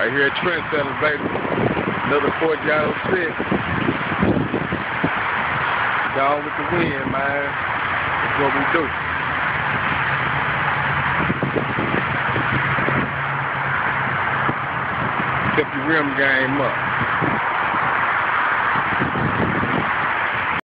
Right here at Trendsetters, baby. Another 4-yard set. Gone with the wind, man. That's what we do. Step your rim game up.